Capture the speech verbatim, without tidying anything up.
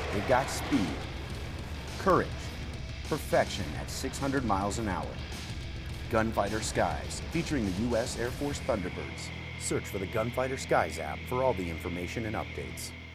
They've got speed, courage, perfection at six hundred miles an hour. Gunfighter Skies, featuring the U S Air Force Thunderbirds. Search for the Gunfighter Skies app for all the information and updates.